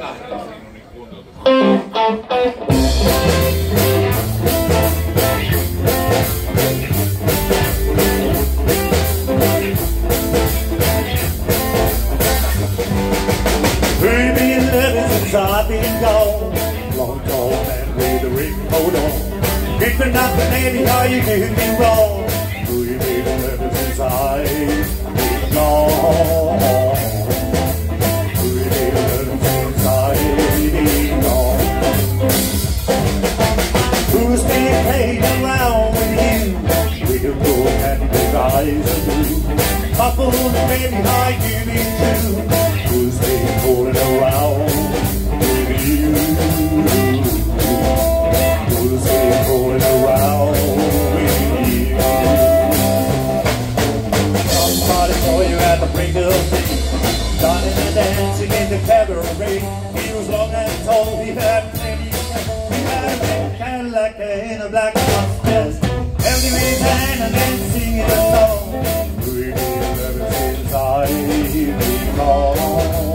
I've been gone, long tall man with a ring hold on. It's enough, baby, how you did me wrong. Do you need ever since I've been gone? Do you need ever since I've been gone? Who's been playing around with you? With your broke and big eyes and blue. Couple, baby, how you been true? Who's been fooling around? Who's been fooling around with you? Somebody saw you at the break of day, dancing and dancing in the cabaret. He was long and tall, he had plenty of hair. He had a red Cadillac and a black mustache, held him in his hand and then singing a song. We need ever since I've been gone.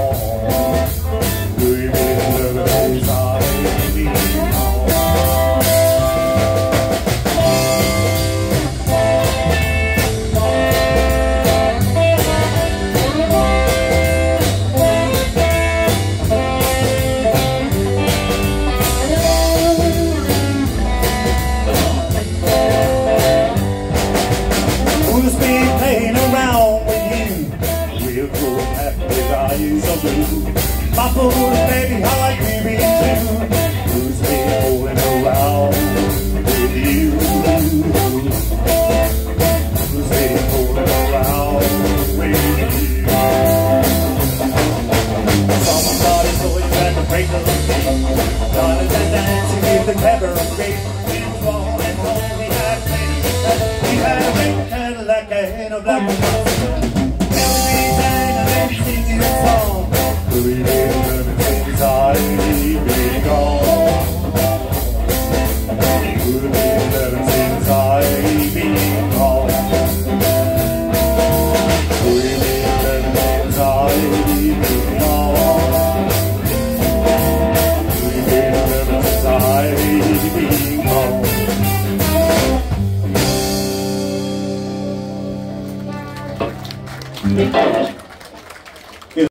Muffled, baby, how I give it to. Who's been fooling around with you? Who's been fooling around with you? Somebody saw you at the break of day, dancing and dancing in the cabaret. He was long and tall, he had plenty of hair. He had a red Cadillac and a black mustache, held me down and then singing a song. Do you need ever since I've been gone?